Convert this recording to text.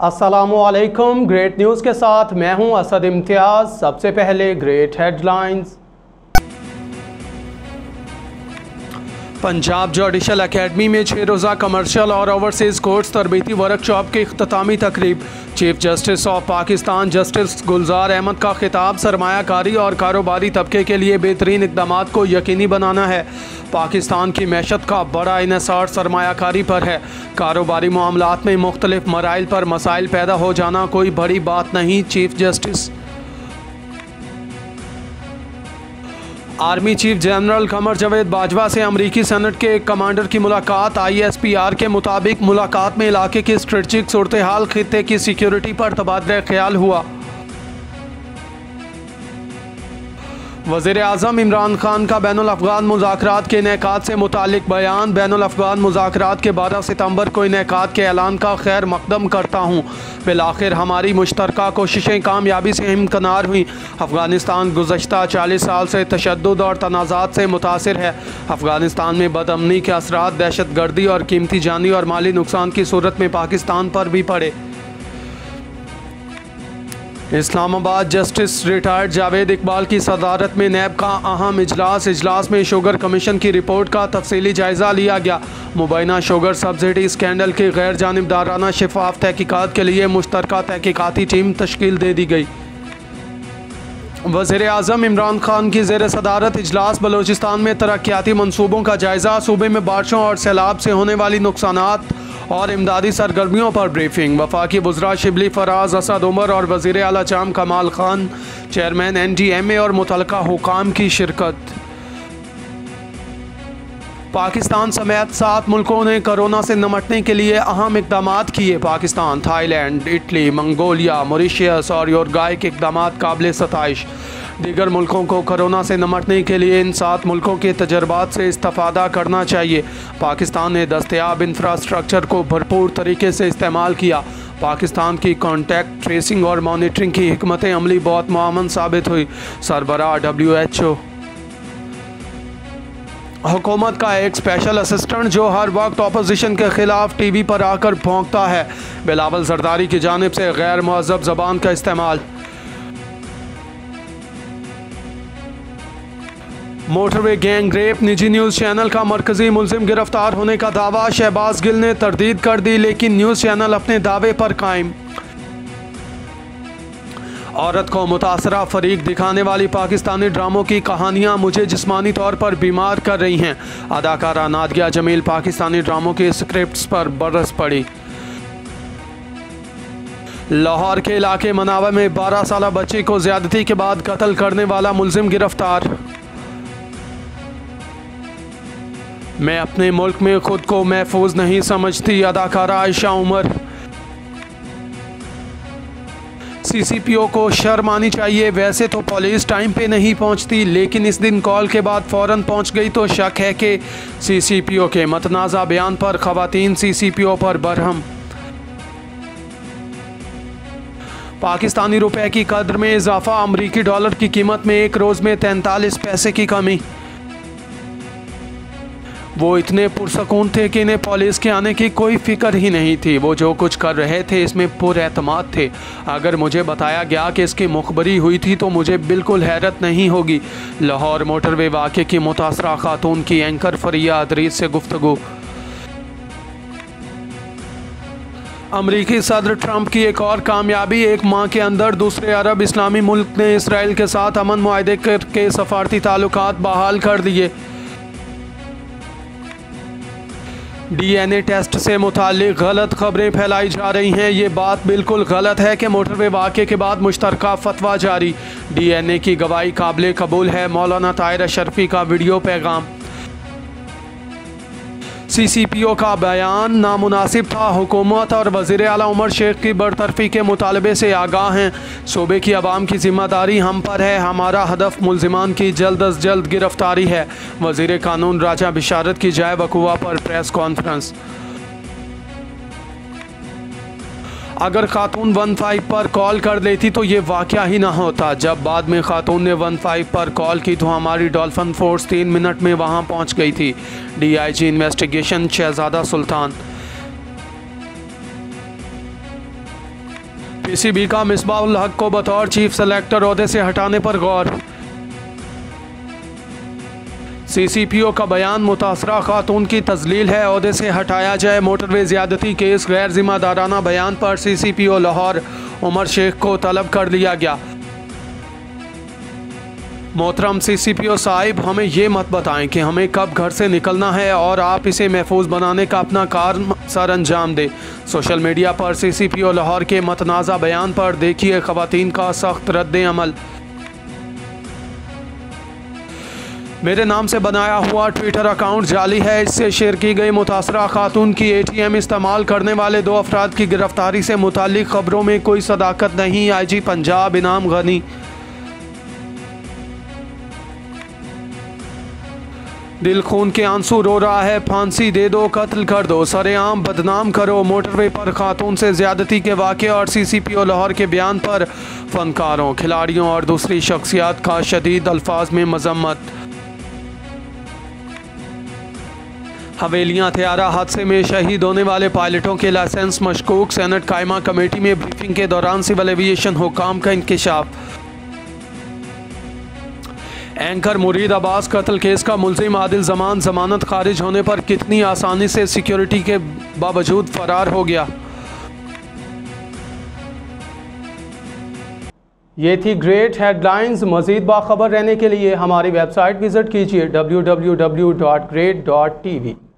अस्सलामुअलैकुम। Great news के साथ मैं हूं असद इम्तियाज़। सबसे पहले great headlines. Punjab judicial academy में 6 रोज़ा कमर्शियल और ओवरसीज़ कोर्ट्स तरबीती वर्कशॉप की इख्तितामी तकरीब। Chief justice of Pakistan justice Gulzar Ahmed का खिताब सरमायाकारी और कारोबारी तबके के लिए बेहतरीन इक़दाम को यकीनी बनाना है। पाकिस्तान की मैशत का बड़ा इन्हिसार सरमायाकारी पर है। कारोबारी मामलात में मुख्तलिफ मराइल पर मसाइल पैदा हो जाना कोई बड़ी बात नहीं। Chief justice. Army chief general Qamar Javed Bajwa से अमरीकी सेनेट के एक कमांडर की मुलाकात। ISPR के मुताबिक मुलाकात में इलाके की स्ट्रेटजिक सूरत हाल, खित्ते की सिक्योरिटी पर तबादला ख्याल हुआ। वज़ीर-ए-आज़म इमरान खान का बैनुल अफ़गान मुज़ाकरात के इनेकाद से मुतालिक बयान। बैनुल अफ़गान मुज़ाकरात के 12 सितंबर को इनेकाद के ऐलान का खैर मकदम करता हूँ। बिलाखिर हमारी मुश्तरका कोशिशें कामयाबी से हमकिनार हुई। अफ़गानिस्तान गुज़श्ता 40 साल से तशद्दुद और तनाज़ात से मुतासिर है। अफ़गानिस्तान में बदअमनी के असरात दहशत गर्दी और कीमती जानी और माली नुकसान की सूरत में पाकिस्तान पर भी पड़े। इस्लामाबाद जस्टिस रिटायर्ड जावेद इकबाल की सदारत में नैब का अहम इजलास में शुगर कमीशन की रिपोर्ट का तफसीली जायज़ा लिया गया। मुबैना शुगर सब्सिडी स्कैंडल की गैर जानिबदाराना शफाफ तहकीकात के लिए मुश्तरका तहकीकाती टीम तश्कील दे दी गई। वज़ीर-ए-आज़म इमरान खान की ज़ेर सदारत इजलास। बलोचिस्तान में तरक्याती मनसूबों का जायज़ा। सूबे में बारिशों और सैलाब से होने वाली नुकसानात और इमदादी सरगर्मियों पर ब्रीफिंग। वफाकी वज़रा शिबली फराज, असद उमर और वज़ीर आला जाम कमाल खान, चेयरमैन NDMA और मुतलका हुकाम की शिरकत। पाकिस्तान समेत 7 मुल्कों ने कोरोना से निपटने के लिए अहम इक़दाम किए। Pakistan, Thailand, Italy, Mongolia, Mauritius और योरगाई के इक़दाम काबिल सताइश। दीगर मुल्कों को कोरोना से निपटने के लिए इन 7 मुल्कों के तजर्बात से इस्तेफ़ादा करना चाहिए। पाकिस्तान ने दस्तयाब इंफ्रास्ट्रक्चर को भरपूर तरीके से इस्तेमाल किया। पाकिस्तान की कॉन्टैक्ट ट्रेसिंग और मॉनिटरिंग की हिकमत अमली बहुत मुआवन साबित हुई। सरबराह WHO। हुकूमत का एक स्पेशल असिस्टेंट जो हर वक्त अपोजिशन के खिलाफ TV पर आकर भौंकता है। बिलावल जरदारी की जानिब से गैर मुहज़्ज़ब ज़बान का इस्तेमाल। Motorway gang rape. निजी न्यूज़ चैनल का मरकजी मुलजिम गिरफ्तार होने का दावा। शहबाज गिल ने तरदीद कर दी, लेकिन न्यूज़ चैनल अपने दावे पर कायम। औरत को मुतासरा फरीक दिखाने वाली पाकिस्तानी ड्रामों की कहानियां मुझे जिस्मानी तौर पर बीमार कर रही हैं। अदाकारा नादिया जमील पाकिस्तानी ड्रामों के स्क्रिप्ट्स पर बरस पड़ी। लाहौर के इलाके मनावा में 12 साला बच्ची को ज्यादती के बाद कत्ल करने वाला मुलजिम गिरफ्तार। मैं अपने मुल्क में खुद को महफूज नहीं समझती। अदाकारा आयशा उमर। CCPO को शर्म आनी चाहिए। वैसे तो पुलिस टाइम पे नहीं पहुंचती, लेकिन इस दिन कॉल के बाद फ़ौरन पहुंच गई तो शक है कि CCPO के मतनाज़ा बयान पर ख़वातीन CCPO पर बरहम। पाकिस्तानी रुपए की कदर में इजाफा। अमरीकी डॉलर की कीमत में एक रोज़ में 43 पैसे की कमी। वो इतने पुरसकून थे कि इन्हें पुलिस के आने की कोई फिक्र ही नहीं थी। वो जो कुछ कर रहे थे इसमें पुरएतमाद थे। अगर मुझे बताया गया कि इसकी मुखबरी हुई थी तो मुझे बिल्कुल हैरत नहीं होगी। लाहौर मोटरवे वाक़े की मुतासरा खातून की एंकर फरिया अदरीस से गुफ्तगू। अमरीकी सदर ट्रंप की एक और कामयाबी। एक माह के अंदर दूसरे अरब इस्लामी मुल्क ने इसराइल के साथ अमन मुआहदे करके सफारती ताल्लुकात बहाल कर दिए। DNA टेस्ट से मुताल्लिक गलत खबरें फैलाई जा रही हैं। ये बात बिल्कुल गलत है कि मोटरवे वाक़े के बाद मुश्तरका फतवा जारी। DNA की गवाही काबिल कबूल है। मौलाना ताहिर अशरफी का वीडियो पैगाम। CCPO का बयान नामुनासिब था। हुकूमत और वज़ीर आला उमर शेख की बरतरफी के मुतालबे से आगाह हैं। सूबे की आवाम की जिम्मेदारी हम पर है। हमारा हदफ मुलजिमान की जल्द अज जल्द गिरफ्तारी है। वज़ीर कानून राजा बिशारत की जाए वकूआ पर प्रेस कॉन्फ्रेंस। अगर खातून 15 पर कॉल कर लेती तो ये वाक़या ही ना होता। जब बाद में खातून ने 15 पर कॉल की तो हमारी डॉल्फिन फोर्स 3 मिनट में वहाँ पहुँच गई थी। DIG investigation Shahzada Sultan. PCB का मिसबाहुल हक को बतौर चीफ सेलेक्टर ओहदे से हटाने पर गौर। सीसीपीओ का बयान मुतासरा खातून की तजलील है, ओहदे से हटाया जाए। मोटरवे ज्यादती केस गैर जिम्मेदाराना बयान पर सीसीपीओ लाहौर उमर शेख को तलब कर लिया गया। मोहतरम सीसीपीओ साहिब, हमें ये मत बताएं कि हमें कब घर से निकलना है और आप इसे महफूज बनाने का अपना काम सर अंजाम दें। सोशल मीडिया पर सीसीपीओ लाहौर के मतनाज़ा बयान पर देखिए ख़वातीन का सख्त रद्द अमल। मेरे नाम से बनाया हुआ ट्विटर अकाउंट जाली है, इससे शेयर की गई मुतासरा खातून की ATM इस्तेमाल करने वाले 2 अफराद की गिरफ्तारी से मुताल्लिक खबरों में कोई सदाकत नहीं। IG पंजाब इनाम गनी। दिल खून के आंसू रो रहा है, फांसी दे दो, कत्ल कर दो, सरेआम बदनाम करो। मोटरवे पर खातून से ज्यादती के वाक़े और सीसीपीओ लाहौर के बयान पर फनकारों, खिलाड़ियों और दूसरी शख्सियात का शदीद अल्फाज में मजम्मत। हवेलियां त्यारा हादसे में शहीद होने वाले पायलटों के लाइसेंस मशकूक। सेनेट कायमा कमेटी में ब्रीफिंग के दौरान सिविल एविएशन हुकाम का इंकशाफ। एंकर मुरीद अब्बास कत्ल केस का मुलजिम आदिल जमान जमानत खारिज होने पर कितनी आसानी से सिक्योरिटी के बावजूद फरार हो गया। ये थी ग्रेट हेडलाइंस। मजीद बाखबर रहने के लिए हमारी वेबसाइट विजिट कीजिए www.great.tv।